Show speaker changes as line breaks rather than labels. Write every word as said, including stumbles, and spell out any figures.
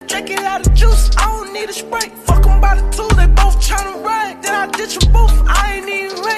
drink it out of juice, I don't need a spray. Fuck 'em by the two, they both tryna ride. Then I ditch 'em both, I ain't even